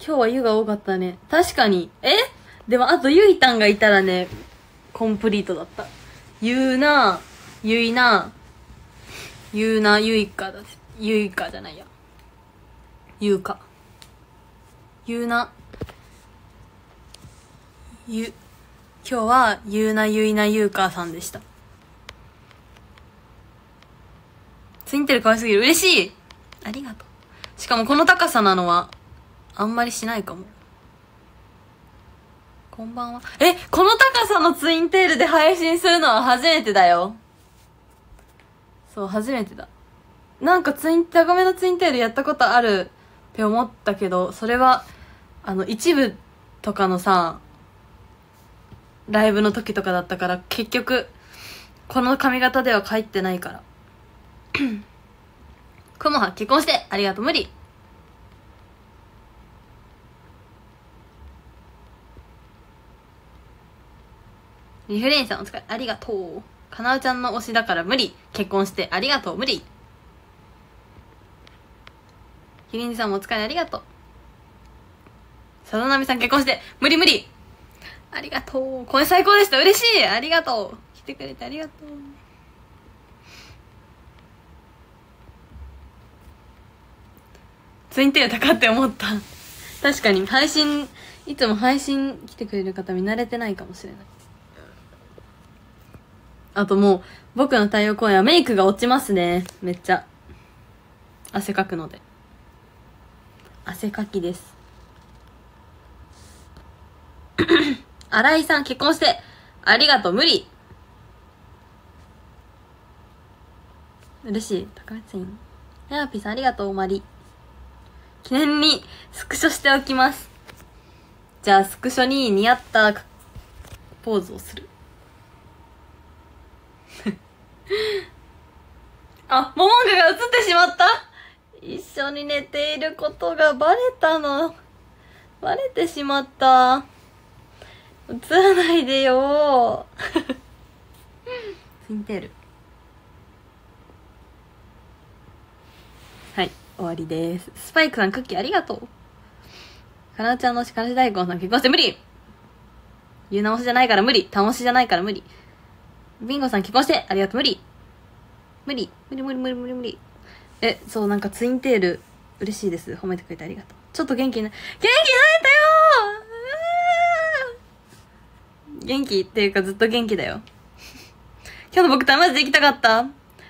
今日はゆが多かったね。確かに。でもあとゆいたんがいたらね、コンプリートだった。ゆいな、ゆいいかだ。ゆいかじゃないや。ゆうか。ゆうな。今日はゆうなゆいなゆうかさんでした。ツインテール可愛すぎる。嬉しい。ありがとう。しかもこの高さなのはあんまりしないかも。こんばんは。この高さのツインテールで配信するのは初めてだよ。そう、初めてだ。なんか高めのツインテールやったことあるって思ったけど、それは一部とかのさ、ライブの時とかだったから、結局この髪型では帰ってないからくもは結婚してありがとう。無理。リフレインさんお疲れありがとう。かなうちゃんの推しだから無理。結婚してありがとう。無理。ひりんさんもお疲れありがとう。さだなみさん結婚して無理無理。ありがとう。これ最高でした。嬉しい。ありがとう。来てくれてありがとう。ツインテール高って思った。確かにいつも配信来てくれる方見慣れてないかもしれない。あともう僕の太陽公演はメイクが落ちますね。めっちゃ汗かくので。汗かきです。新井さん結婚してありがとう。無理。嬉しい。高めツインヤーピーさんありがとう。まり記念にスクショしておきます。じゃあスクショに似合ったポーズをする。あ、モモンガが映ってしまった。一緒に寝ていることがバレたの。バレてしまった。映らないでよツインテール。はい、終わりです。スパイクさんクッキーありがとう。かなちゃんのしからし大根さん結婚して無理。ゆうな推しじゃないから無理。たん推しじゃないから無理。ビンゴさん結婚してありがとう。無理。無理。無理無理無理無理無理。そう、なんかツインテール嬉しいです。褒めてくれてありがとう。ちょっと元気になれたよー。元気っていうかずっと元気だよ。今日の僕とはマジで行きたかった。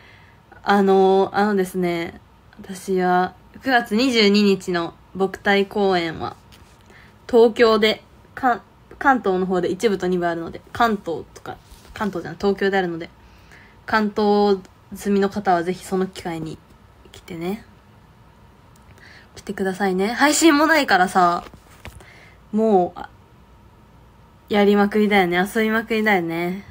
ですね、私は9月22日の僕隊公演は東京で関東の方で1部と2部あるので、関東じゃない東京であるので、関東済みの方はぜひその機会に来てね。来てくださいね。配信もないからさ、もうやりまくりだよね。遊びまくりだよね。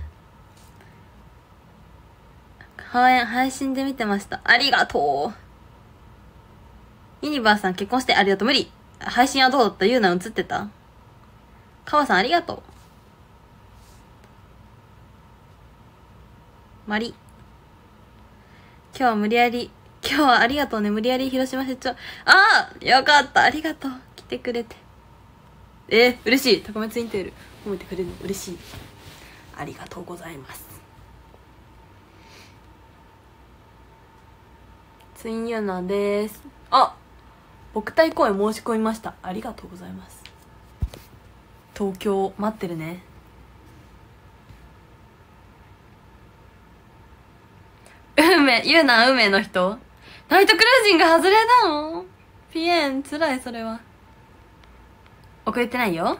配信で見てました。ありがとう。ユニバースさん結婚してありがとう。無理。配信はどうだった？ゆうな映ってた？かわさんありがとう。まり。今日はありがとうね。無理やり広島出張。よかった。ありがとう。来てくれて。嬉しい。高めツインテール褒めてくれるの嬉しい。ありがとうございます。ツインユナです。僕隊公演申し込みました。ありがとうございます。東京待ってるね。ゆうな運命の人？ナイトクルージング外れだもん。ピエンつらい。それは遅れてないよ。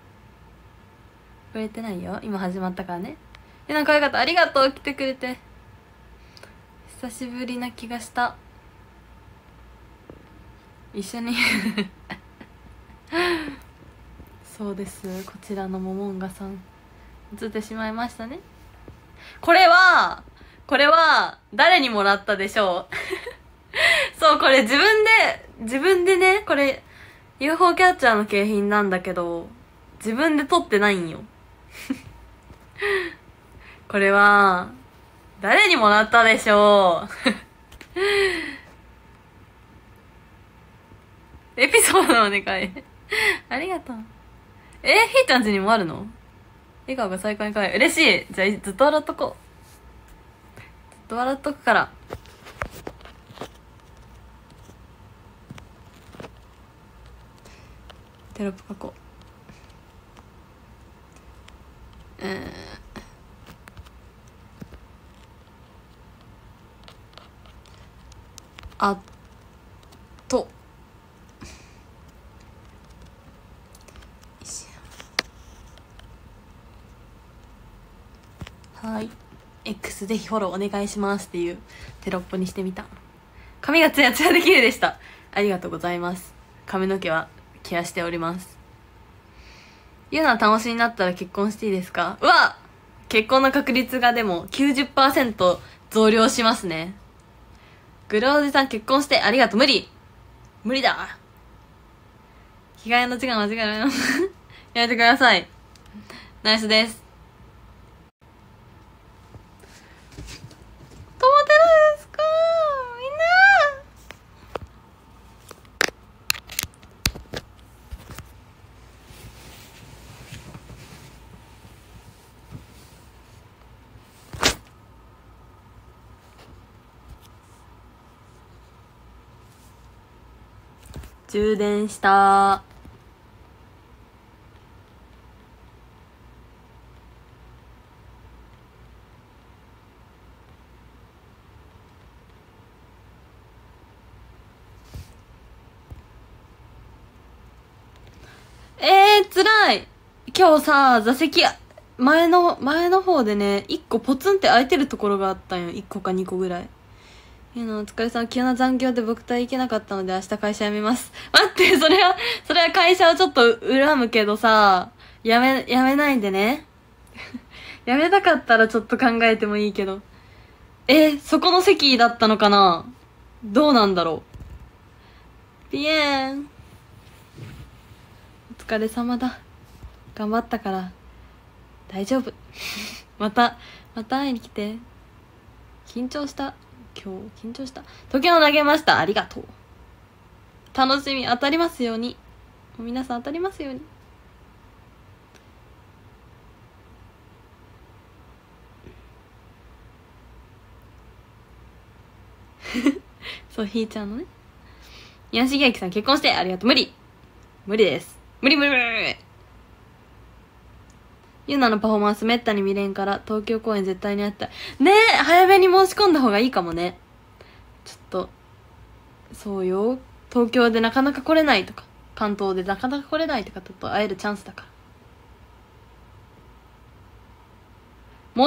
今始まったからね。なんか可愛かった。ありがとう。来てくれて久しぶりな気がした。一緒にそうです。こちらのモモンガさん映ってしまいましたね。これは誰にもらったでしょうそう、これ自分でね、これ UFO キャッチャーの景品なんだけど、自分で撮ってないんよこれは誰にもらったでしょうエピソードお願いありがとう。ひーちゃんちにもあるの？笑顔が最高に可愛い。嬉しい。じゃあ、ずっと笑っとこう。ずっと笑っとくから。テロップ書こう。あと。はい。X ぜひフォローお願いしますっていうテロップにしてみた。髪がツヤツヤで綺麗でした。ありがとうございます。髪の毛はケアしております。ゆうな楽しになったら結婚していいですか？うわ！結婚の確率がでも 90% 増量しますね。グロおじさん結婚してありがとう。無理だ。着替えの時間間違えないのやめてください。ナイスです。止まってないですかみんな。充電した。辛い。今日さ、座席、前の方でね、1個ポツンって空いてるところがあったんよ。1個か2個ぐらい。お疲れさん、急な残業で僕と行けなかったので明日会社辞めます。待って、それは会社をちょっと恨むけどさ、辞めないでね。辞めたかったらちょっと考えてもいいけど。そこの席だったのかな？どうなんだろう。ピエーン。お疲れ様だ。頑張ったから、大丈夫。また会いに来て。緊張した。時計を投げました。ありがとう。楽しみ、当たりますように。皆さん当たりますように。そう、ひーちゃんのね。宮重明さん結婚してありがとう。無理です。無理。ゆうなのパフォーマンスめったに見れんから東京公演絶対にあったね。早めに申し込んだ方がいいかもね。ちょっとそうよ、東京でなかなか来れないとか関東でなかなか来れないとかと会えるチャンスだから、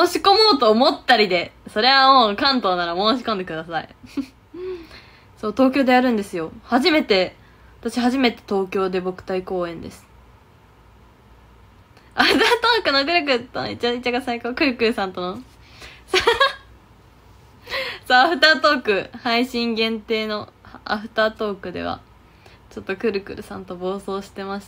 申し込もうと思ったりで、それはもう関東なら申し込んでください。そう、東京でやるんですよ。私初めて東京で僕対公演です。アフタートークのくるくるとイチャイチャが最高。くるくるさんとのそう、アフタートーク配信限定のアフタートークではちょっとくるくるさんと暴走してました。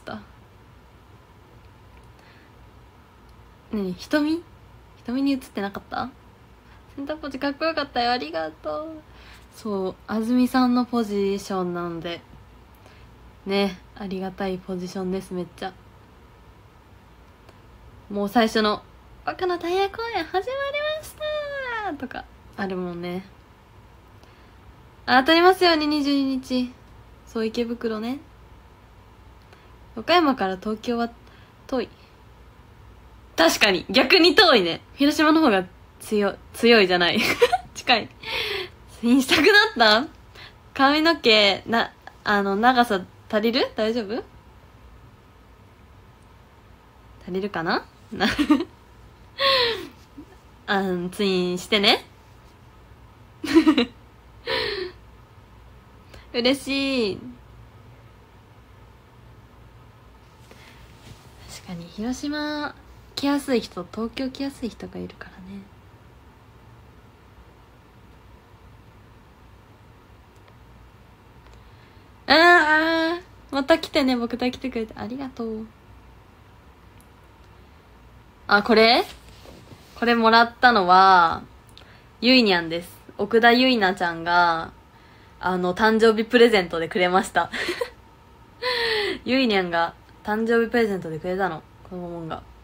何、瞳に映ってなかった？センターポジかっこよかったよ。ありがとう。そう、安住さんのポジションなのでね、ありがたいポジションです。めっちゃもう最初の「バカのダイヤ公演始まりました!」とかあるもんね。当たりますように。22日。そう、池袋ね。岡山から東京は遠い。確かに逆に遠いね。広島の方が強いじゃない近い。にしたくなった。髪の毛長さ足りる？大丈夫？足りるかなツインしてね。嬉しい。確かに広島来やすい人、東京来やすい人がいるからね。また来てね。僕と来てくれてありがとう。これもらったのはゆいにゃんです。奥田ゆいなちゃんが誕生日プレゼントでくれましたゆいにゃんが誕生日プレゼントでくれたの、このもんが。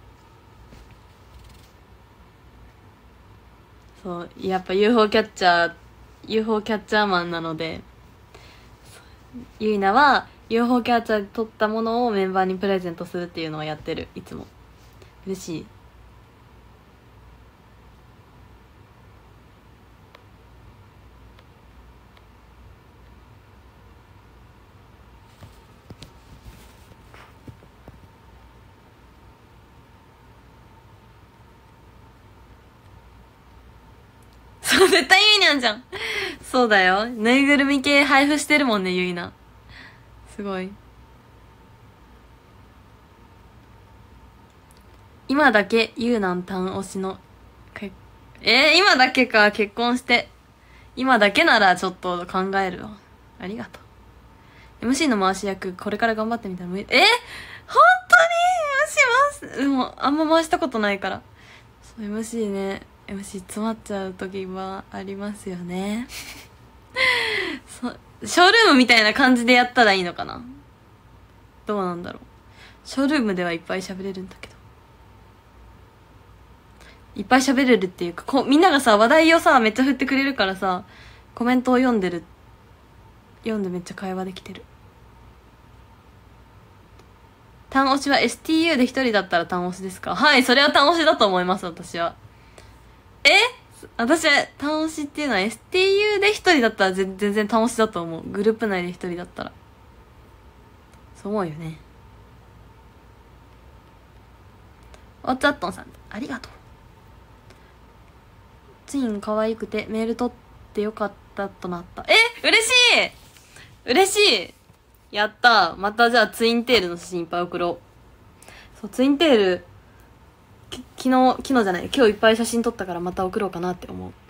そう、やっぱ UFO キャッチャーマンなので、ゆいなは UFO キャッチャーで撮ったものをメンバーにプレゼントするっていうのをやってる、いつも。嬉しい。そう、絶対ゆいにゃんじゃん。そうだよ。ぬいぐるみ系配布してるもんね、ゆいな。すごい。今だけゆうなんたん推しの、今だけか、結婚して。今だけならちょっと考えるわ。ありがとう。MC の回し役、これから頑張ってみたら本当に MC 回す。でも、あんま回したことないから。そう、MC ね。MC 詰まっちゃう時はありますよね。そう、ショールームみたいな感じでやったらいいのかな。どうなんだろう。ショールームではいっぱい喋れるんだけど。いっぱい喋れるっていうか、みんながさ、話題をさ、めっちゃ振ってくれるからさ、コメントを読んでめっちゃ会話できてる。単推しは STU で一人だったら単推しですか？はい、それは単推しだと思います、私は。私は単推しっていうのは STU で一人だったら全然単推しだと思う。グループ内で一人だったら。そう思うよね。おっちゃっとんさん、ありがとう。ツイン可愛くてメール取ってよかったとなった。嬉しい嬉しい。やったー。またじゃあツインテールの写真いっぱい送ろう。そう、ツインテール、昨日じゃない、今日いっぱい写真撮ったからまた送ろうかなって思う。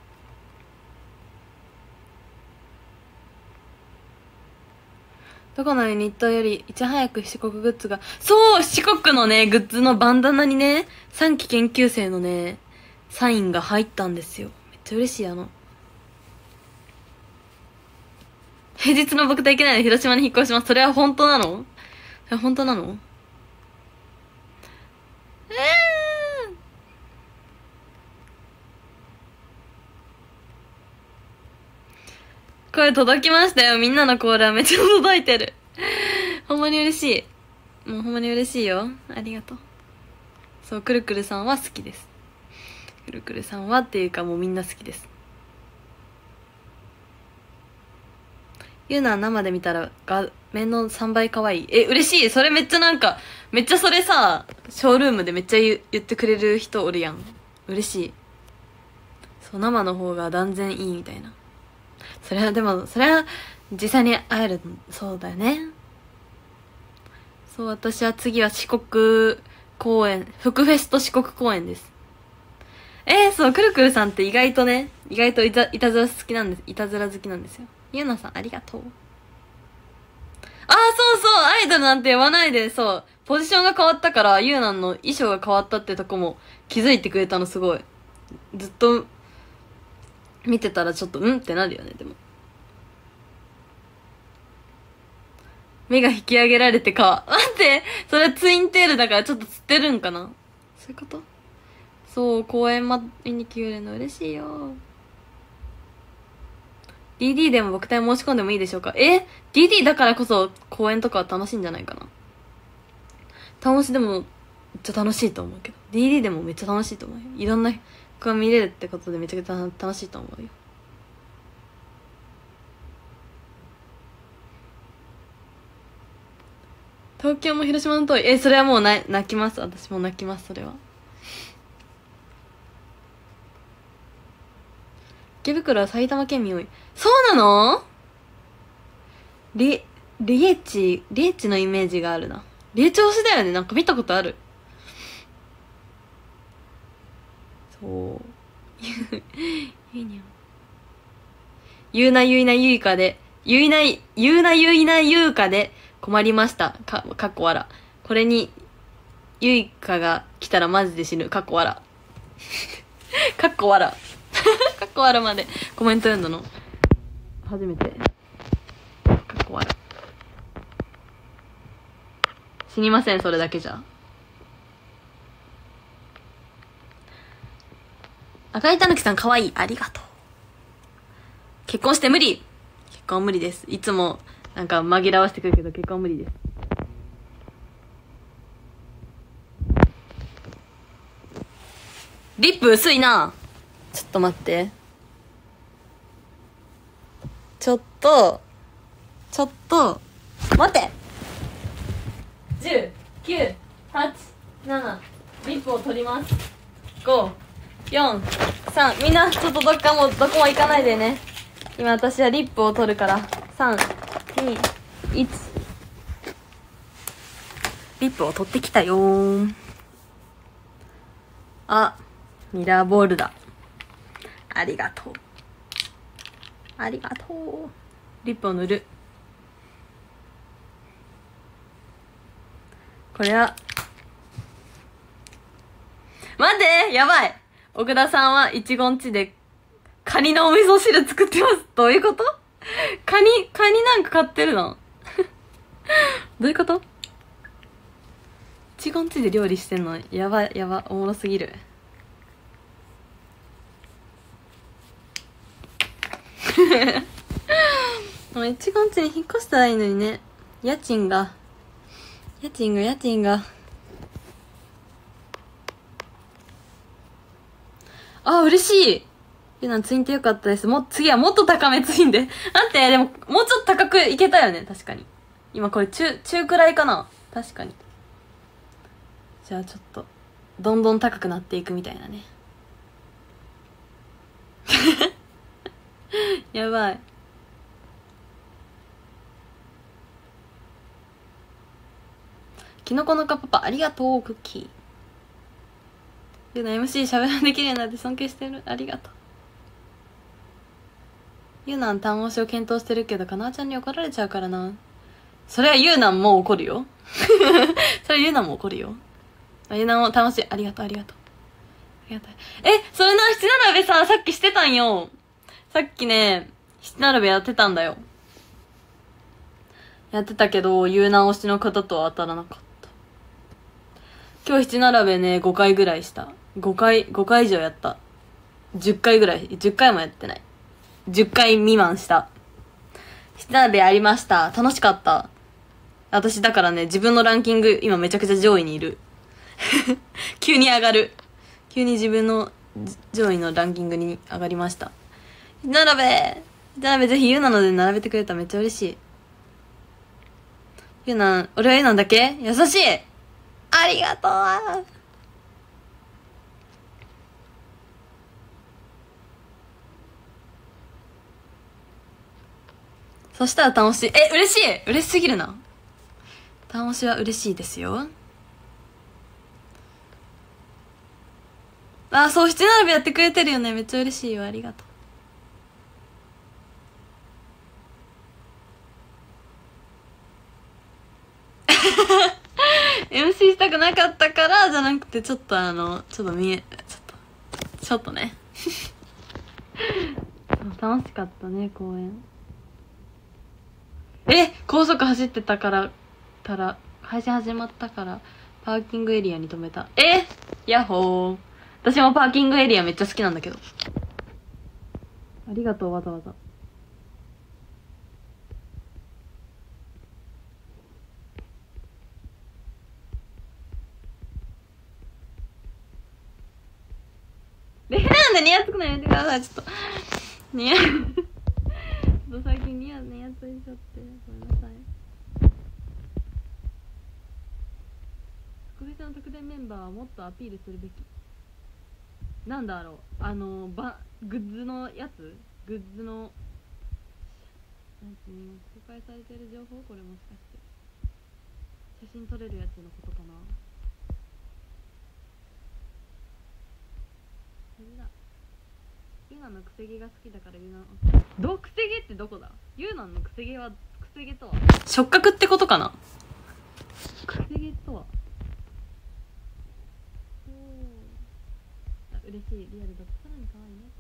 どこのユニットよりいち早く四国グッズが、そう、四国のね、グッズのバンダナにね、3期研究生のね、サインが入ったんですよ。めっちゃ嬉しい。平日の僕と行けないので広島に引っ越します。それは本当なの？それは本当なの？声届きましたよ。みんなのコーラめっちゃ届いてる。ほんまに嬉しい。もうほんまに嬉しいよ。ありがとう。そう、くるくるさんは好きです。くるくるさんはっていうかもうみんな好きです。ゆうな生で見たら画面の3倍可愛い。嬉しい。それめっちゃなんか、めっちゃそれさ、ショールームでめっちゃ言ってくれる人おるやん。嬉しい。そう、生の方が断然いいみたいな。それは実際に会える、そうだよね。そう、私は次は四国公演、福フェスト四国公演です。そう、くるくるさんって意外といたずら好きなんです。いたずら好きなんですよ。ゆうなさん、ありがとう。そうそう、アイドルなんて言わないで、そう、ポジションが変わったから、ゆうなんの衣装が変わったってとこも気づいてくれたのすごい。ずっと、見てたらちょっと、ってなるよね、でも。目が引き上げられてか。待って、それツインテールだからちょっと釣ってるんかな？そういうこと？そう、公演見に来れるの嬉しいよ。DD でも僕隊申し込んでもいいでしょうか？DD だからこそ公演とかは楽しいんじゃないかな。楽しいでもめっちゃ楽しいと思うけど。DD でもめっちゃ楽しいと思うよ。いろんな子が見れるってことでめちゃくちゃ楽しいと思うよ。東京も広島の遠い。それはもう泣きます。私も泣きます、それは。池袋は埼玉県民多い。そうなの？リエッチのイメージがあるな。リエッチ推しだよね。なんか見たことある。そう。ゆうなゆいなゆいかで、ゆうなゆいなゆうかで困りました。かっこ笑。これに、ゆいかが来たらマジで死ぬ。かっこ笑。かっこ笑。かっこ笑までコメント読んだの初めて。かっこ笑。 死にません、それだけじゃ。赤いたぬきさんかわいい。ありがとう。結婚して無理。結婚無理です。いつもなんか紛らわしてくるけど結婚無理です。リップ薄いな。ちょっと待って。ちょっと待って。10、9、8、7、リップを取ります。5、4、3、みんなちょっとどこも行かないでね。今私はリップを取るから。3、2、1。リップを取ってきたよー。あ、ミラーボールだ。ありがとう。ありがとう。リップを塗る。これは、待ってやばい、奥田さんはいちごんちでカニのお味噌汁作ってます。どういうこと？カニなんか買ってるの？どういうこと？いちごんちで料理してんの？やば、おもろすぎる。もういちごんちに引っ越したらいいのにね。家賃が。あ、嬉しい。ゆうなんツインってよかったです。次はもっと高めツインで。待って、でも、もうちょっと高くいけたよね、確かに。今これ中くらいかな。確かに。じゃあちょっと、どんどん高くなっていくみたいなね。やばい。きのこのかパパ、ありがとう、クッキー。ゆうな MC 喋らできるようになって尊敬してる。ありがとう。ゆうなん単押しを検討してるけど、かなわちゃんに怒られちゃうからな。それはゆうなんも怒るよ。それゆうなんも怒るよ。ゆうなんも楽しい。ありがとう。それな、七並べさ、さっきしてたんよ。さっきね、七並べやってたんだよ。やってたけど、ゆうな推しの方とは当たらなかった。今日七並べね、5回ぐらいした。5回以上やった。10回ぐらい。10回もやってない。10回未満した。七並べやりました。楽しかった。私だからね、自分のランキング今めちゃくちゃ上位にいる。急に上がる。急に自分の上位のランキングに上がりました。並べぜひゆうなので並べてくれたらめっちゃ嬉しい。ゆうな、俺はゆうなんだけ優しい。ありがとう。そしたら楽しい。嬉しい。嬉しすぎるな。楽しは嬉しいですよ。あ、そう、七並べやってくれてるよね。めっちゃ嬉しいよ。ありがとう。MC したくなかったからじゃなくて、ちょっとちょっとね。楽しかったね、公園。高速走ってたから、配信始まったから、パーキングエリアに止めた。ヤッホー。私もパーキングエリアめっちゃ好きなんだけど。ありがとう、わざわざ。なんでニヤつくのやめてください、ちょっと。ニヤ、ちょっと最近ニヤついちゃって、ごめんなさい。特別な特典メンバーはもっとアピールするべき。なんだろう、グッズのやつ、グッズの、なんていうの、公開されてる情報、これもしかして写真撮れるやつのことかな。それだ。ユナのくせ毛が好きだからユナくせ毛ってどこだ。ユナのくせ毛は、くせ毛とは触覚ってことかな。くせ毛とは嬉しい。リアルだとさらに可愛いね。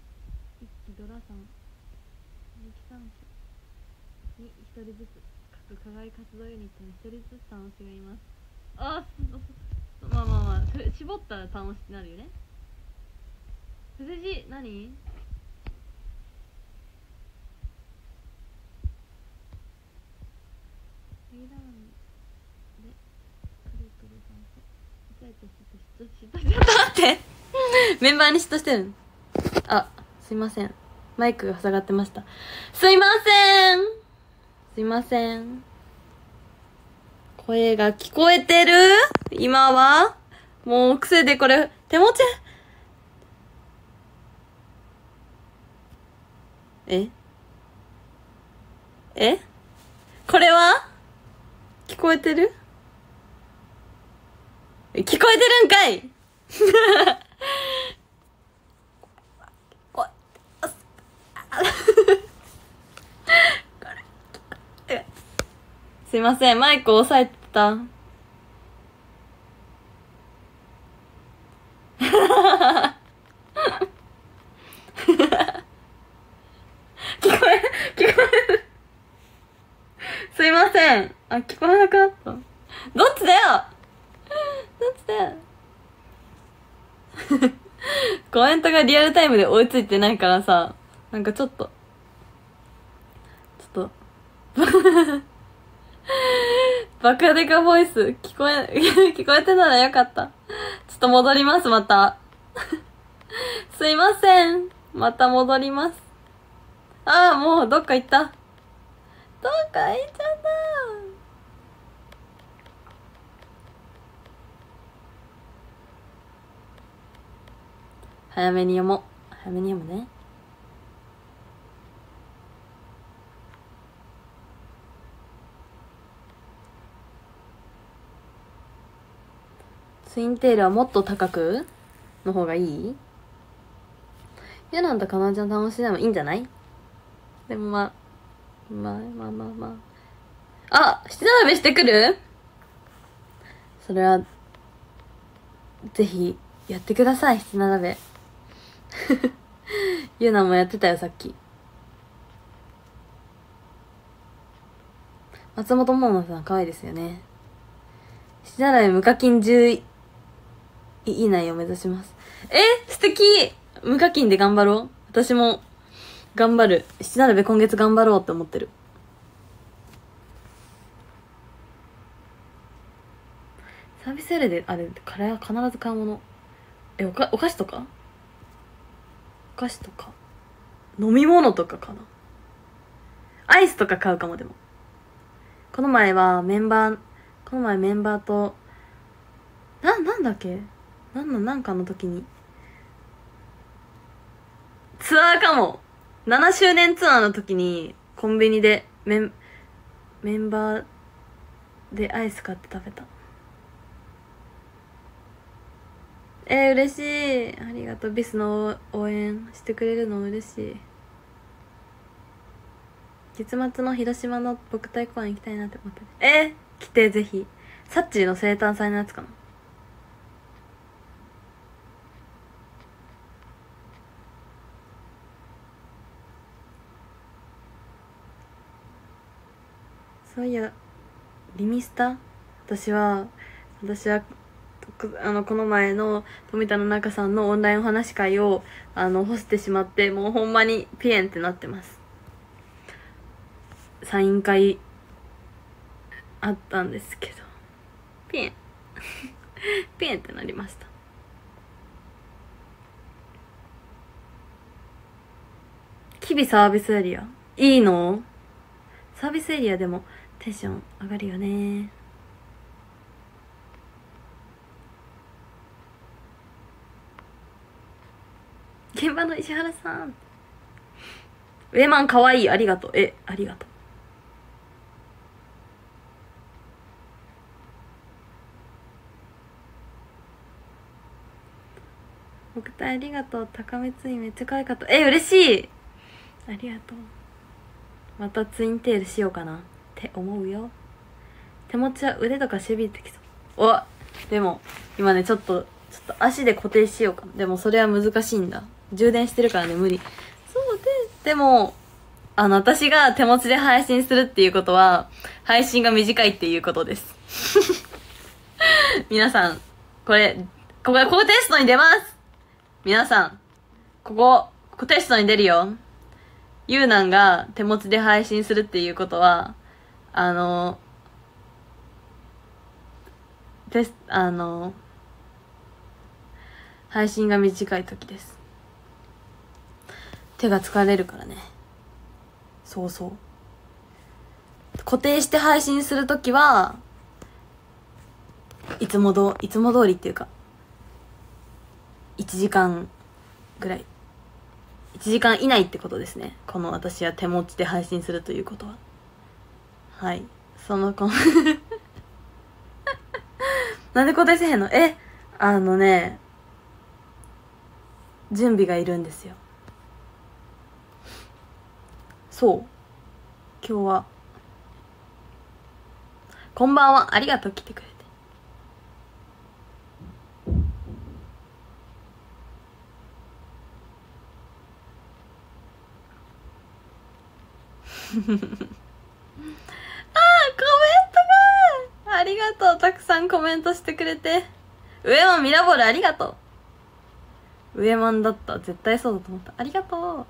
一気ドラさん、ミキさんに一人ずつ各課外活動ユニットに一人ずつ楽しがいます。あ、まあまあまあ、絞ったら楽しくなるよね。藤次何？待ってメンバーに嫉妬してる。あ、すいません、マイクが塞がってました。すいません、すいません。声が聞こえてる？今はもう癖でこれ手持ち。えこれは聞こえてる？聞こえてるんかいすいません、マイク押さえてた。聞こえる。すいません。あ、聞こえなくなった。どっちだよどっちだよコメントがリアルタイムで追いついてないからさ、なんかちょっとバカデカボイス聞こえてたらよかった。ちょっと戻ります、また。すいません。また戻ります。ああ、もうどっか行った。どっか行っちゃった。早めに読もう。早めに読むね。ツインテールはもっと高くの方がいい？ヤナンとカナちゃん楽しんでもいいんじゃない？でもまあ。あ、七並べしてくる？それは、ぜひ、やってください、七並べ。ユナもやってたよ、さっき。松本桃奈さん、可愛いですよね。七並べ無課金10以内を目指します。素敵！無課金で頑張ろう。私も、頑張る。七並べ今月頑張ろうって思ってる。サービスエリアで、あれ、カレーは必ず買うもの。お菓子とか？お菓子とか飲み物とかかな。アイスとか買うかも。でもこの前メンバーとなんだっけ、なんかの時にツアーかも。7周年ツアーの時にコンビニでメンバーでアイス買って食べた。嬉しい。ありがとう。ビスの応援してくれるの嬉しい。月末の広島の牧対公演行きたいなって思って。来て、ぜひ。サッチーの生誕祭のやつかな。そういや、リミスタ？私はこの前の富田の中さんのオンラインお話会を干してしまって、もうほんまにピエンってなってます。サイン会あったんですけどピエンピエンってなりました。キビサービスエリアいいの？サービスエリアでもテンション上がるよね。現場の石原さん、ウェマンかわいい。ありがとう。ありがとう。僕とありがとう。高めツインめっちゃ可愛かった。嬉しい。ありがとう。またツインテールしようかなって思うよ。手持ちは腕とかしびれてきそう。でも今ねちょっと足で固定しようかな。でもそれは難しいんだ。充電してるからね無理。そうでも私が手持ちで配信するっていうことは、配信が短いっていうことです。皆さん、ここテストに出ます。皆さん、ここテストに出るよ。ゆうなんが手持ちで配信するっていうことは、配信が短い時です。手が疲れるからね。そうそう。固定して配信するときは、いつも通りっていうか、1時間ぐらい。1時間以内ってことですね。この私は手持ちで配信するということは。はい。なんで固定せへんの？準備がいるんですよ。そう。今日は。こんばんは。ありがとう、来てくれて。コメントがありがとう。たくさんコメントしてくれて。上マンミラボールありがとう。上マンだった。絶対そうだと思った。ありがとう。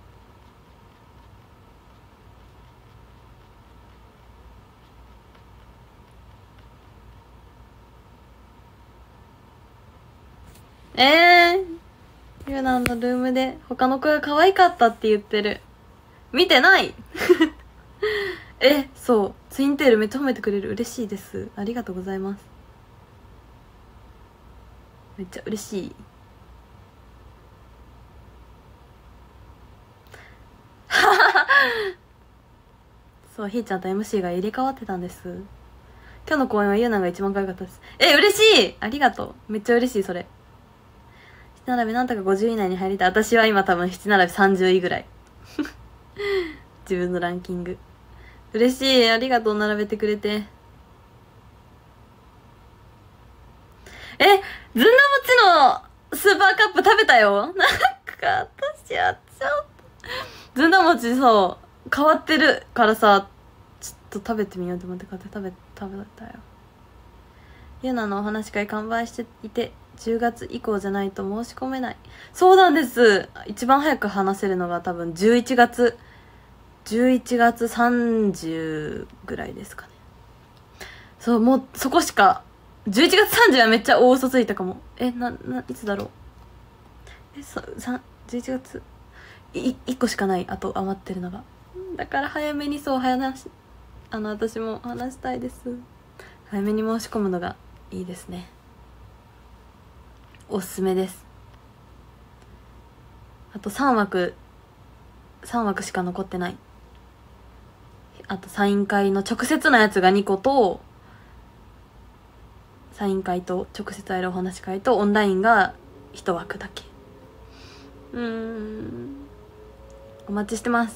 ゆうなんのルームで他の子が可愛かったって言ってる。見てないそう。ツインテールめっちゃ褒めてくれる。嬉しいです。ありがとうございます。めっちゃ嬉しい。そう、ひーちゃんと MC が入れ替わってたんです。今日の公演はゆうなが一番可愛かったです。嬉しい。ありがとう。めっちゃ嬉しい、それ。七並べなんとか50位以内に入りたい。私は今多分七並べ30位ぐらい。自分のランキング。嬉しい。ありがとう、並べてくれて。ずんだ餅のスーパーカップ食べたよ。なんか、私はちょっと。ずんだ餅そう、変わってるからさ、ちょっと食べてみようと思って買って食べたよ。ゆなのお話会完売していて、10月以降じゃないと申し込めない。そうなんです。一番早く話せるのが多分11月30ぐらいですかね。そう、もうそこしか、11月30はめっちゃ大嘘ついたかも。いつだろう。11月、1個しかない。あと余ってるのが。だから早めに私も話したいです。早めに申し込むのがいいですね。おすすめです。あと3枠しか残ってない。あとサイン会の直接のやつが2個と、サイン会と直接会えるお話会とオンラインが1枠だけ。お待ちしてます。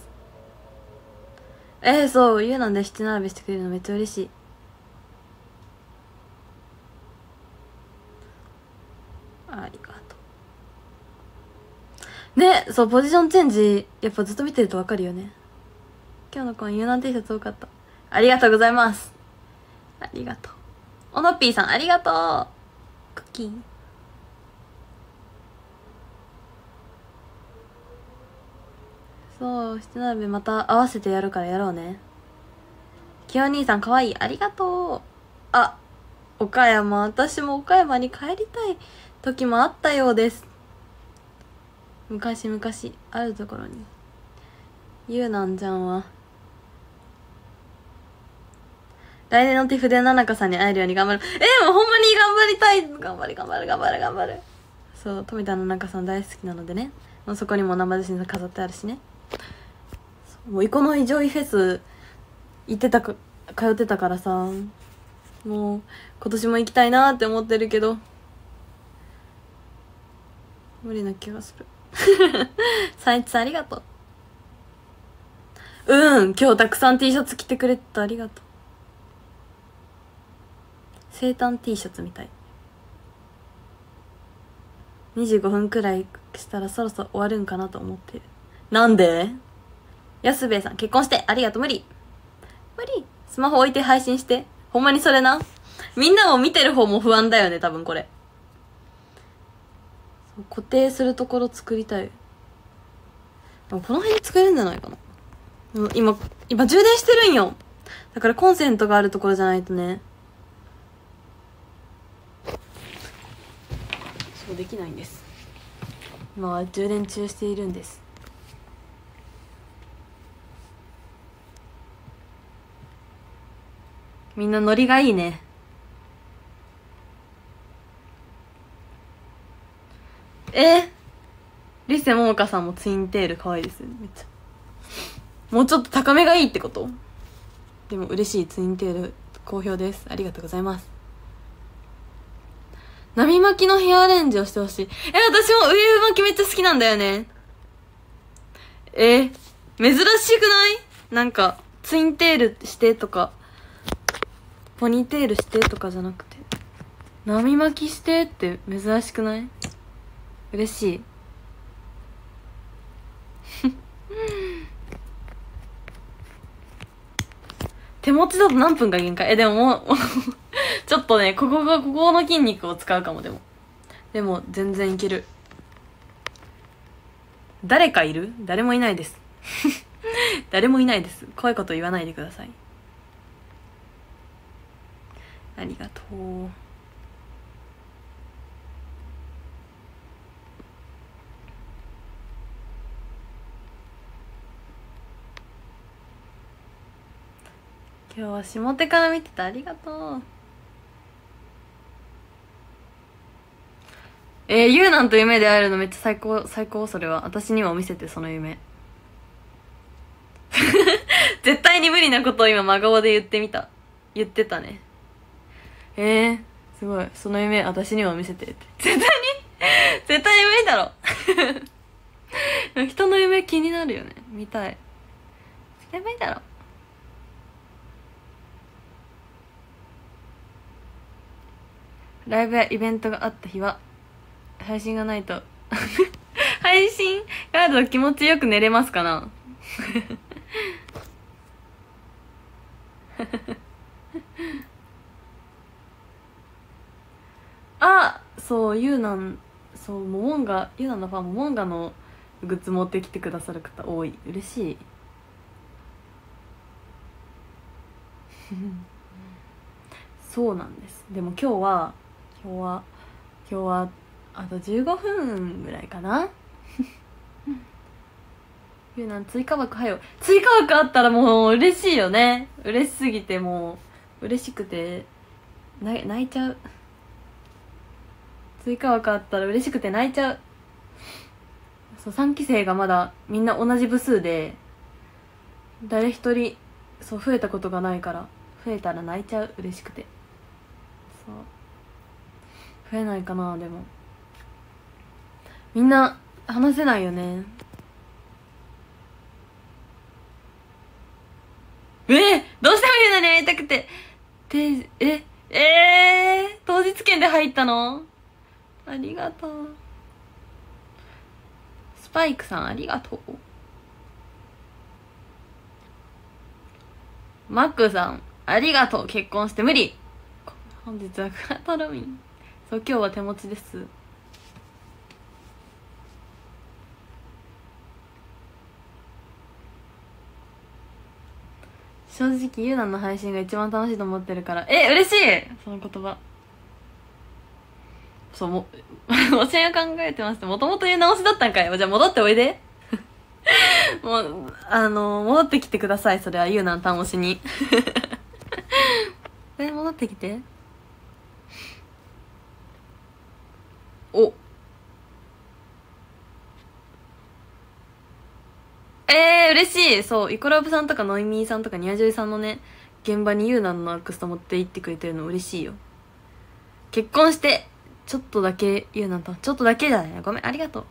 そう、ゆうなんで七並べしてくれるのめっちゃ嬉しい。ありがとう。ね、そう、ポジションチェンジ、やっぱずっと見てるとわかるよね。今日の子、ゆうなん T シャツ多かった。ありがとうございます。ありがとう。おのっぴーさん、ありがとう。クッキー。そう、七並べまた合わせてやるからやろうね。きよ兄さんかわいい。ありがとう。岡山。私も岡山に帰りたい時もあったようです。昔々、あるところに。ゆうなんちゃんは、来年のティフでななかさんに会えるように頑張る。もうほんまに頑張りたい。頑張る。そう、富田ななかさん大好きなのでね。もうそこにも生写真飾ってあるしね。もうイコノイジョイフェス通ってたからさ、もう今年も行きたいなって思ってるけど無理な気がする。サイチさんありがとう。今日たくさん T シャツ着てくれてありがとう。生誕 T シャツみたい。25分くらいしたらそろそろ終わるんかなと思ってる。なんで安兵衛さん、結婚してありがとう。無理スマホ置いて配信して。ほんまにそれな。みんなも見てる方も不安だよね、多分これ。固定するところ作りたい。でもこの辺に作れるんじゃないかな。今充電してるんよ。だからコンセントがあるところじゃないとね。そうできないんです。今は充電中しているんです。みんなノリがいいね。リセモモカさんもツインテール可愛いですよね、めっちゃ。もうちょっと高めがいいってこと？でも嬉しい、ツインテール好評です。ありがとうございます。波巻きのヘアアレンジをしてほしい。私も上巻きめっちゃ好きなんだよね。珍しくない？なんか、ツインテールしてとか、ポニーテールしてとかじゃなくて、波巻きしてって珍しくない？嬉しい。手持ちだと何分か限界。でももう、ちょっとね、ここの筋肉を使うかも、でも、全然いける。誰かいる？誰もいないです。誰もいないです。怖いこと言わないでください。ありがとう。今日は下手から見ててありがとう。ゆうなんと夢で会えるのめっちゃ最高、それは。私にも見せて、その夢。絶対に無理なことを今真顔で言ってたね。すごい。その夢、私にも見せてって。絶対に無理だろ。人の夢気になるよね。見たい。絶対無理だろ。ライブやイベントがあった日は、配信がないと配信があると気持ちよく寝れますかな？そう、ゆうなんのファン、モモンガのグッズ持ってきてくださる方多い。嬉しい。そうなんです。でも今日はあと15分ぐらいかな。ゆうなん追加枠追加枠あったらもう嬉しいよね。嬉しすぎてもう嬉しくて泣いちゃう。追加枠あったら嬉しくて泣いちゃう。そう、3期生がまだみんな同じ部数で誰一人そう増えたことがないから、増えたら泣いちゃう。嬉しくて。そう増えないかな。でもみんな話せないよね。どうしてもゆうなに会いたくて当日券で入ったの？ありがとう。スパイクさんありがとう。マックさんありがとう。結婚して無理。本日はクラトロミン。そう、今日は手持ちです。正直ゆうなの配信が一番楽しいと思ってるから。嬉しい。その言葉。そう、教えを考えてました。もともと言う直しだったんかい。じゃあ戻っておいで。もう戻ってきてください。それはゆうなん単押しに。戻ってきて。お、嬉しい。そう、イコラブさんとかノイミーさんとかニアジョイさんのね、現場にユーナのアクスト持って行ってくれてるの嬉しいよ。結婚してちょっとだけユーナと、ちょっとだけじゃない。ごめん、ありがとう。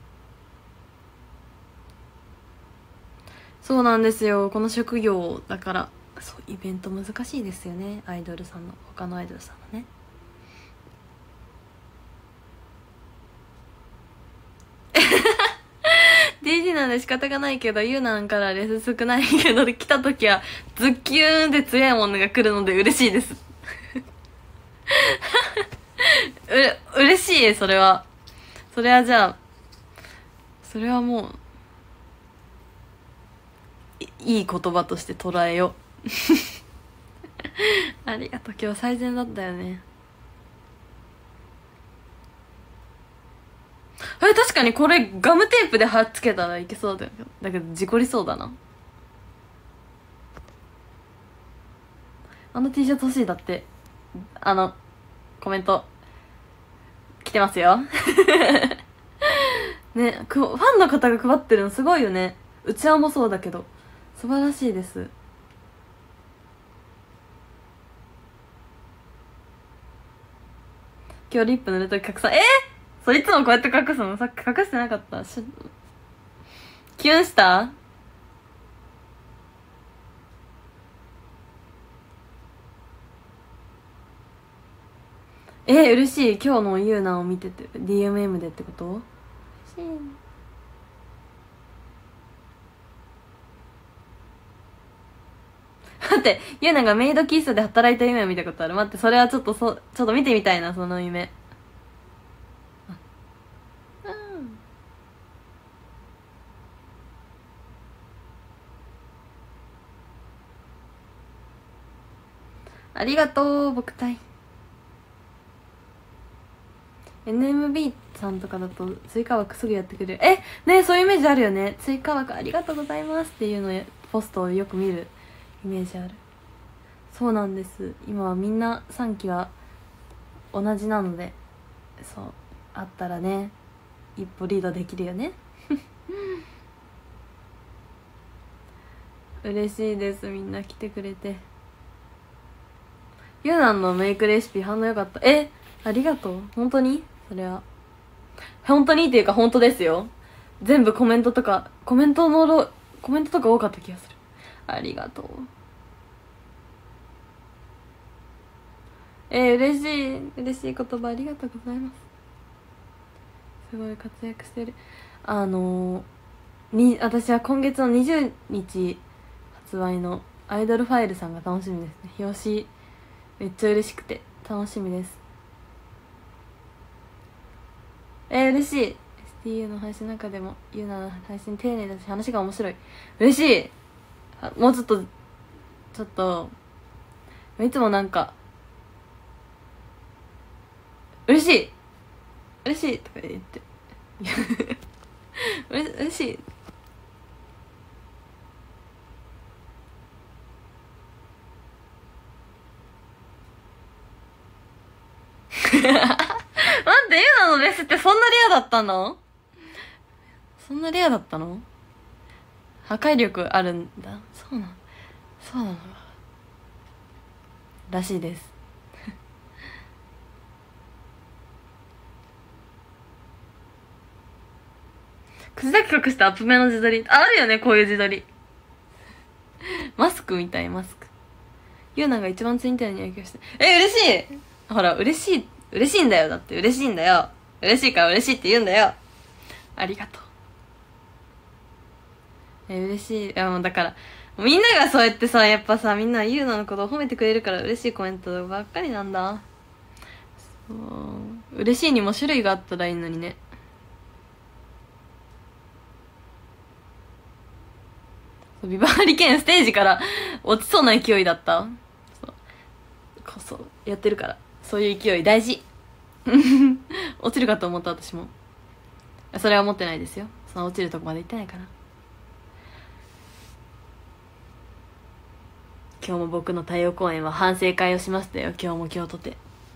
そうなんですよ、この職業だから。そう、イベント難しいですよね。アイドルさんの、他のアイドルさんのね。 DD なんで仕方がないけど、ユーナンからレス少ないけど、来た時はズッキューンって強いものが来るので嬉しいです。嬉しい、それは。それはじゃあ、それはもう、いい言葉として捉えよう。ありがとう、今日最善だったよね。確かにこれガムテープで貼っつけたらいけそうだよ。だけど事故りそうだな。あの T シャツ欲しい。だってコメント来てますよ。ね、ファンの方が配ってるのすごいよね。うちわもそうだけど素晴らしいです。今日リップ塗るとき隠さそういつもこうやって隠すの。さっき隠してなかった。キュンした？嬉しい。今日のユーナを見てて DMM でってこと？嬉しい。待って、ユーナがメイド喫茶で働いた夢を見たことある。待って、それはちょっと見てみたいな、その夢。ありがとう、僕たい。NMB さんとかだと追加枠すぐやってくれる。ね、そういうイメージあるよね。追加枠ありがとうございますっていうのをポストをよく見るイメージある。そうなんです。今はみんな3期は同じなので、そうあったらね、一歩リードできるよね。嬉しいです、みんな来てくれて。ユナンのメイクレシピ反応良かった。ありがとう。本当に？それは本当にっていうか本当ですよ。全部コメントとか多かった気がする。ありがとう。嬉しい言葉ありがとうございます。すごい活躍してる。私は今月の20日発売のアイドルファイルさんが楽しみですね。表紙めっちゃ嬉しくて楽しみです。嬉しい。 STU の配信の中でもユーナの配信丁寧だし話が面白い。嬉しい。もうちょっといつもなんか嬉しいとか言って嬉しい。待って、ユナのベースってそんなレアだったの？破壊力あるんだ。そうなのらしいです。口だけ隠してアップ目の自撮りあるよね。こういう自撮りマスクみたい。ユーナが一番ツインテールに影響して嬉しい。ほら嬉しいんだよ。だって嬉しいんだよ。嬉しいから嬉しいって言うんだよ。ありがとう。嬉しい。もうだからみんながそうやってさ、やっぱさ、みんなユーナのことを褒めてくれるから嬉しいコメントばっかりなんだ。そう嬉しいにも種類があったらいいのにね。ビバハリケーンステージから落ちそうな勢いだった。そうやってるから、そういう勢い大事。落ちるかと思った。私もそれは思ってないですよ。その落ちるとこまで行ってないから。今日も僕の太陽公演は反省会をしましたよ。今日も今日とて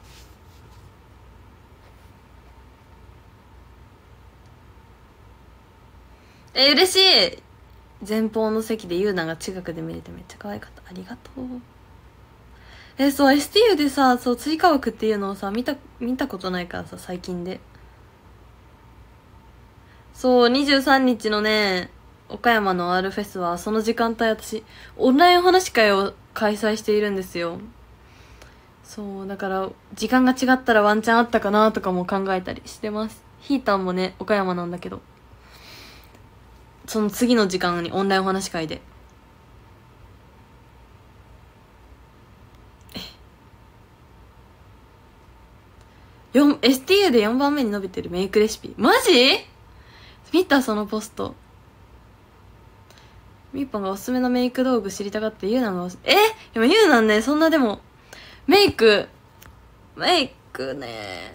嬉しい。前方の席でユーナが近くで見れてめっちゃ可愛かった。ありがとう。そう STU でさ、そう追加枠っていうのをさ見たことないからさ、最近で。そう23日のね、岡山の R フェスはその時間帯私オンラインお話し会を開催しているんですよ。そうだから時間が違ったらワンチャンあったかなとかも考えたりしてます。ヒータンもね岡山なんだけど、 その次の時間にオンラインお話し会で。STU で4番目に伸びてるメイクレシピ。マジ？見たそのポスト。みっぽんがおすすめのメイク道具知りたがってゆうなんがでもゆうなんね、そんなでも、メイクね、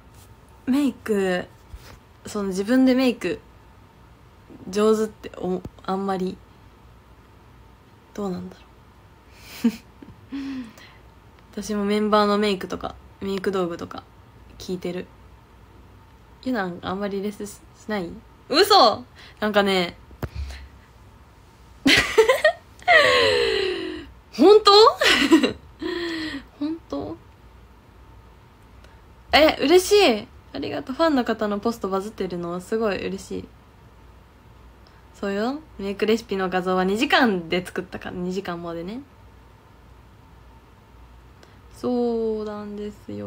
その自分でメイク、上手ってあんまり、どうなんだろう。私もメンバーのメイクとか、メイク道具とか、聞いてる。ゆうなんあんまりレスしない？嘘！なんかね、本当？本当？嬉しい。ありがとう。ファンの方のポストバズってるのはすごい嬉しい。そうよ。メイクレシピの画像は2時間で作ったから、2時間までね。そうなんですよ。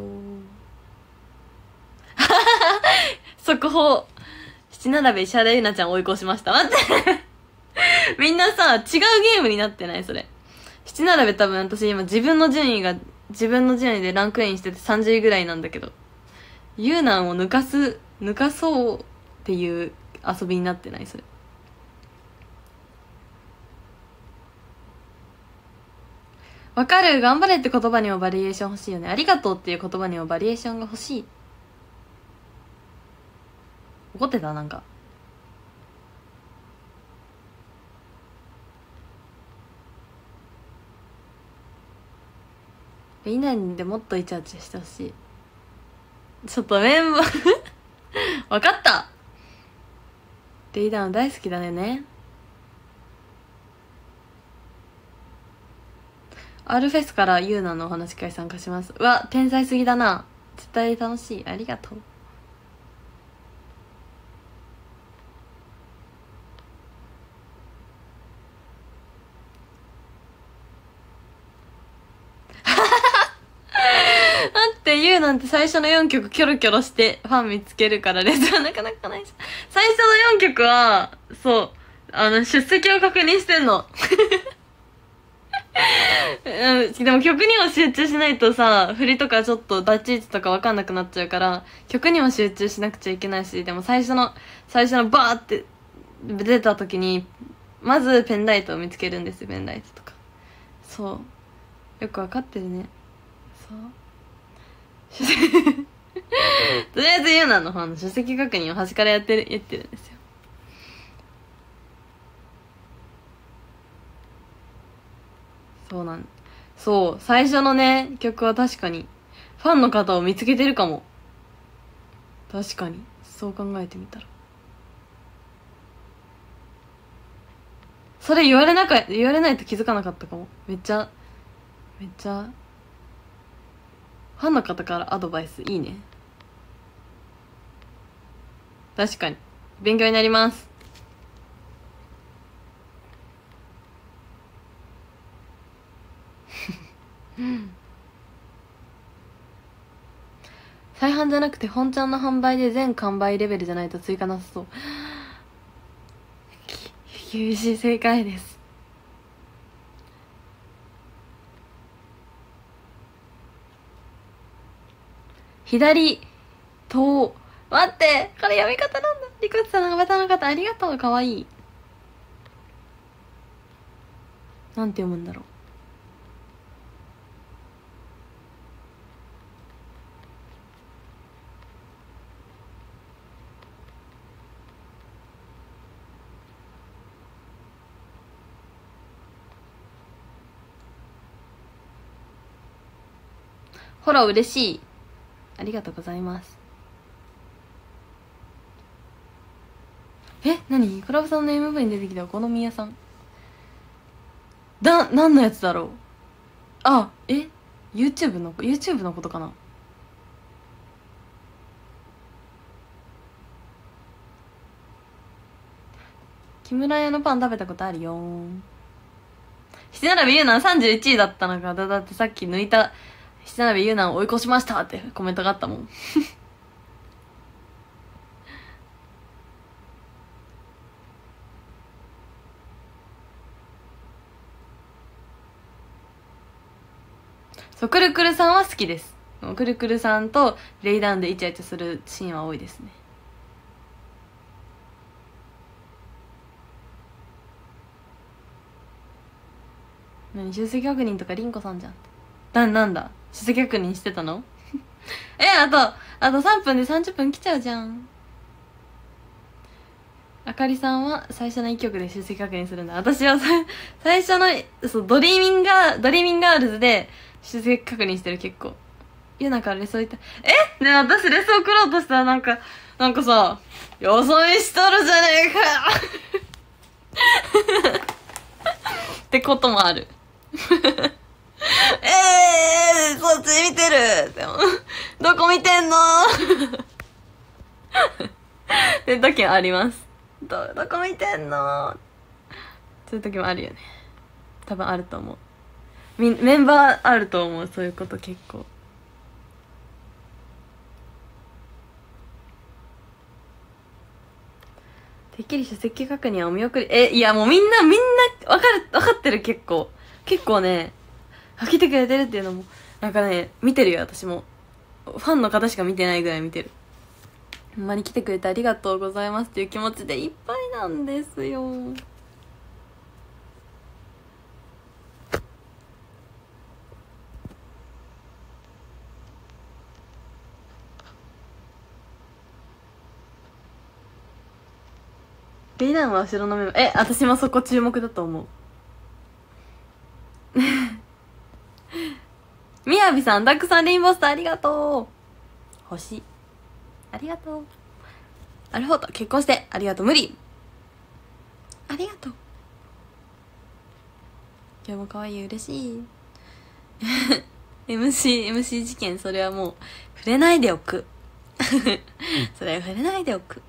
速報。七並べ石原ゆなちゃん追い越しました。待ってみんなさ、違うゲームになってないそれ。七並べ多分私今自分の順位でランクインしてて30位ぐらいなんだけど。ユーナンを抜かそうっていう遊びになってないそれ。わかる。頑張れって言葉にもバリエーション欲しいよね。ありがとうっていう言葉にもバリエーションが欲しい。怒ってたなんか。みんなでもっとイチャイチャしてほしい。ちょっとメンバーわかった。レイダウン大好きだね。R フェスからユーナのお話し会参加します。うわ、天才すぎだな。絶対楽しい。ありがとう。待って、ユーなんて最初の4曲キョロキョロしてファン見つけるからレスはなかなかないじゃん。最初の4曲は、そう、出席を確認してんの。でも曲にも集中しないとさ、振りとかちょっと立ち位置とか分かんなくなっちゃうから、曲にも集中しなくちゃいけないし、でも最初のバーって出た時に、まずペンライトを見つけるんですよ、ペンライトとか。そう。よく分かってるね。そう。とりあえずユーナの方の書籍確認を端からやってるんですよ。そう、最初のね、曲は確かに、ファンの方を見つけてるかも。確かに、そう考えてみたら。それ言われないと気づかなかったかも。めっちゃ、ファンの方からアドバイスいいね。確かに。勉強になります。再販じゃなくて本ちゃんの販売で全完売レベルじゃないと追加なさそう。厳しい。正解です。左と、待って、これ読み方なんだ。リコツさんの方の方ありがとう。かわいい。なんて読むんだろう。フォロー嬉しい。ありがとうございます。何？クラブさんの MV に出てきたお好み屋さん。何のやつだろう。あ、YouTube のことかな。木村屋のパン食べたことあるよー。七並べゆうなん31位だったのか。だってさっき抜いた七並べゆうなん追い越しましたってコメントがあったもん。 そう、くるくるさんは好きです。くるくるさんとレイダウンでイチャイチャするシーンは多いですね。何、出席確認とかリンコさんじゃん。なんだ出席確認してたのあと3分で30分来ちゃうじゃん。あかりさんは最初の1曲で出席確認するんだ。私は最初の、そう、ドリーミンガールズで出席確認してる結構。なんかレソ言った。ねえ、私レソ送ろうとしたらなんかさ、よそ見しとるじゃねえかよってこともある。そっち見てるでも、どこ見てんのって時もあります。どこ見てんのそういう時もあるよね。多分あると思う。メンバーあると思う、そういうこと結構。てっきり出席確認はお見送り。いやもうみんなわかってる結構ね、来てくれてるっていうのも、なんかね、見てるよ私も。ファンの方しか見てないぐらい見てる。ほんまに来てくれてありがとうございますっていう気持ちでいっぱいなんですよ。レイダンは後ろのメンバー。私もそこ注目だと思う。みやびさん、ダックさん、レインボースターありがとう。星。ありがとう。アルフォート、結婚して、ありがとう、無理。ありがとう。今日も可愛い、嬉しい。MC 事件、それはもう、触れないでおく。それは触れないでおく。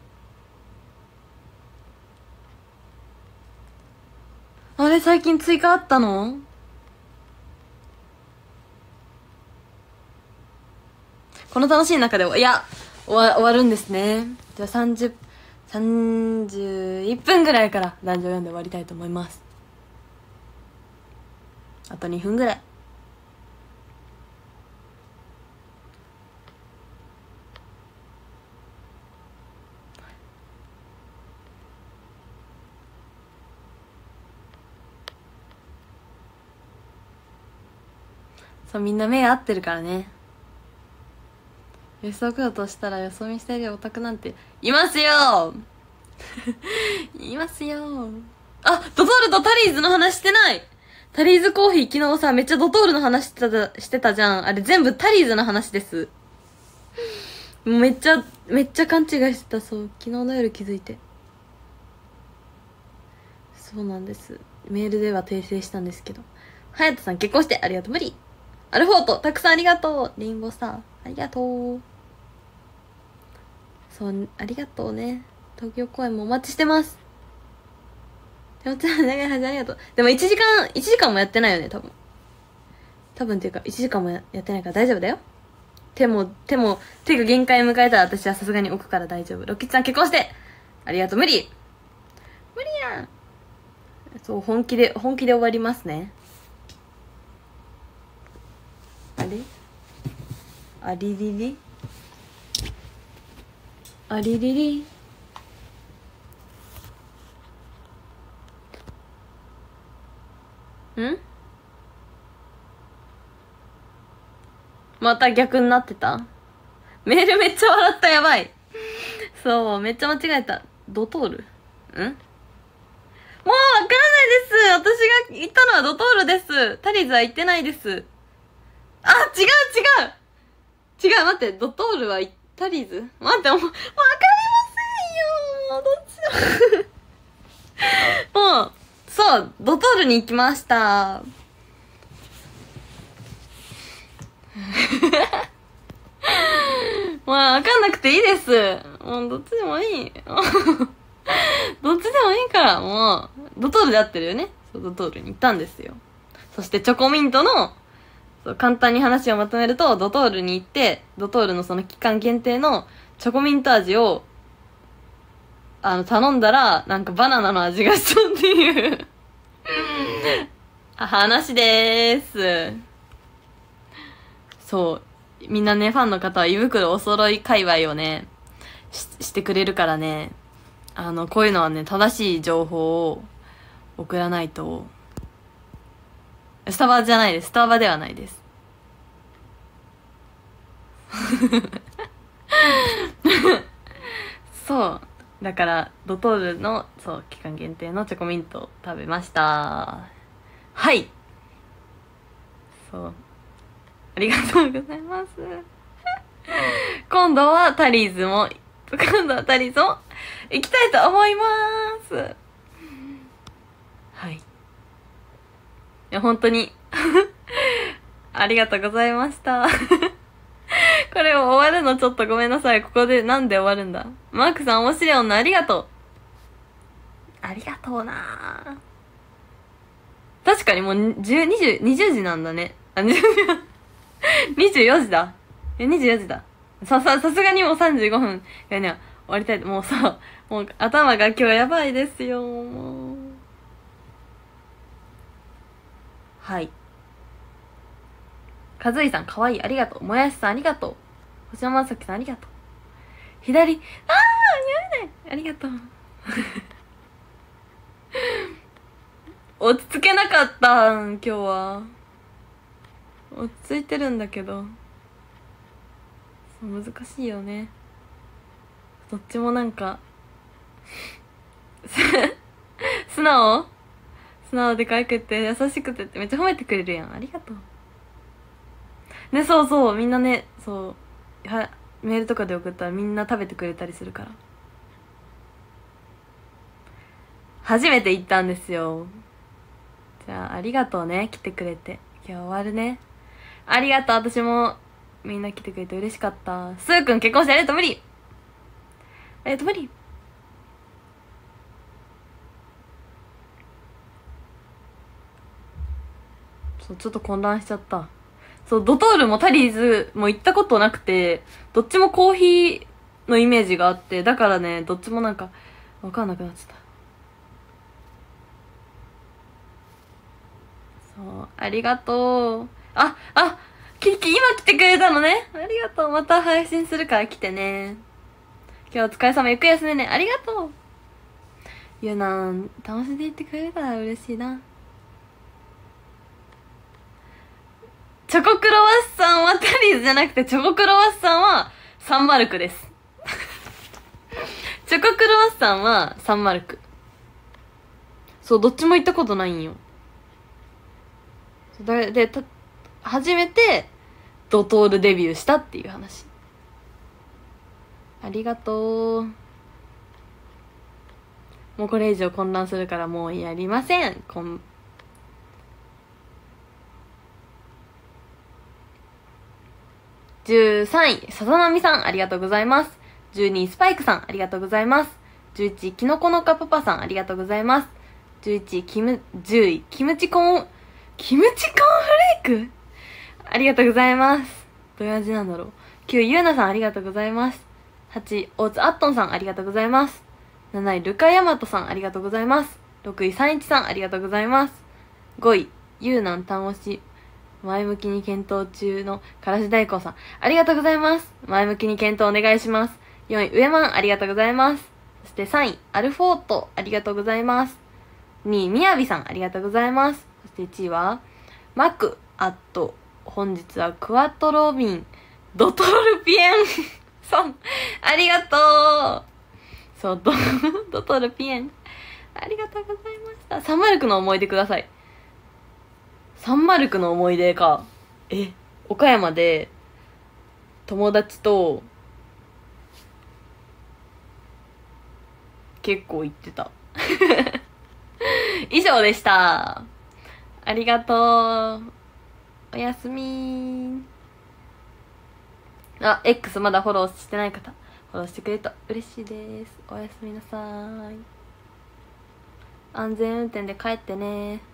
あれ、最近追加あったの？この楽しい中で、終わるんですね。じゃあ31分ぐらいから男女読んで終わりたいと思います。あと2分ぐらい。そう、みんな目合ってるからね。予測だとしたらよそ見してるオタクなんていますよいますよ。ドトールとタリーズの話してない。タリーズコーヒー昨日さ、めっちゃドトールの話してたじゃん。あれ全部タリーズの話です。めっちゃ勘違いしてた。そう、昨日の夜気づいて。そうなんです。メールでは訂正したんですけど。はやとさん結婚してありがとう。無理。アルフォートたくさんありがとう。レインボーさんありがとう。そう、ありがとうね。東京公演もお待ちしてます。でも長い話ありがとう。でも1時間もやってないよね、多分っていうか1時間もやってないから大丈夫だよ。手が限界迎えたら私はさすがに置くから大丈夫。ロッキッチさん結婚してありがとう。無理やん。そう、本気で終わりますね。あれありりりありりり。また逆になってた。メールめっちゃ笑った。やばい。そう、めっちゃ間違えた。ドトール？もうわかんないです。私が言ったのはドトールです。タリーズは言ってないです。違う、待って、ドトールはタリーズ？待って、わかりませんよ。もう、どっちだ。もう、そう、ドトールに行きました。もうわかんなくていいです。もうどっちでもいい。どっちでもいいから、もう、ドトールで合ってるよね。そう、ドトールに行ったんですよ。そしてチョコミントの、そう、簡単に話をまとめると、ドトールに行って、ドトールのその期間限定のチョコミント味を、頼んだら、なんかバナナの味がしたっていう話でーす。 そう、みんなね、ファンの方は胃袋お揃い界隈をね、してくれるからね、こういうのはね、正しい情報を送らないと。スタバじゃないです。スタバではないです。そう。だから、ドトールの、そう、期間限定のチョコミントを食べました。はい。そう。ありがとうございます。今度はタリーズも行きたいと思います。はい。いや、本当に。ありがとうございました。これ終わるのちょっとごめんなさい。ここでなんで終わるんだ。マークさん面白い女ありがとう。ありがとうな。確かにもう20時なんだね。24時だ。24時だ。さすがにもう35分がね、終わりたい。もうさ、もう頭が今日やばいですよ。もう。はい。かずいさん、かわいい。ありがとう。もやしさん、ありがとう。星山まさきさん、ありがとう。左、やめない。ありがとう。落ち着けなかった、今日は。落ち着いてるんだけど。難しいよね。どっちもなんか素直で可愛くて優しくてってめっちゃ褒めてくれるやん。ありがとうね。そうそう、みんなね、そうメールとかで送ったらみんな食べてくれたりするから。初めて行ったんですよ。じゃあありがとうね、来てくれて。今日終わるね。ありがとう。私もみんな来てくれて嬉しかった。スーくん結婚してありがとう。無理無理。そう、ちょっと混乱しちゃった。そう、ドトールもタリーズも行ったことなくて、どっちもコーヒーのイメージがあって、だからね、どっちもなんかわかんなくなっちゃった。そう、ありがとう。今来てくれたのね。ありがとう。また配信するから来てね。今日お疲れ様。ゆっくり休んでね。ありがとう。ゆうなん、楽しんでいってくれるから嬉しいな。チョコクロワッサンはタリーズじゃなくて、チョコクロワッサンはサンマルクです。チョコクロワッサンはサンマルク。そう、どっちも行ったことないんよ。で、初めてドトールデビューしたっていう話。ありがとう。もうこれ以上混乱するからもうやりません。13位、さざなみさん、ありがとうございます。12位、スパイクさん、ありがとうございます。11位、きのこのかパパさん、ありがとうございます。11位、10位、キムチコーンフレークありがとうございます。どういう味なんだろう。9位、ゆうなさん、ありがとうございます。8位、大津あっとんさん、ありがとうございます。7位、ルカヤマトさん、ありがとうございます。6位、三一さん、ありがとうございます。5位、ゆうなんたん押し、前向きに検討中のからし大根さん、ありがとうございます。前向きに検討お願いします。4位、上マン、ありがとうございます。そして3位、アルフォート、ありがとうございます。2位、みやびさん、ありがとうございます。そして1位は、マク、本日はクワトロビン、ドトルピエンさん、ありがとう。そう、ドトルピエン、ありがとうございました。サンマルクの思い出ください。サンマルクの思い出か。岡山で友達と結構行ってた。以上でした。ありがとう。おやすみ。X まだフォローしてない方、フォローしてくれると嬉しいです。おやすみなさい。安全運転で帰ってね。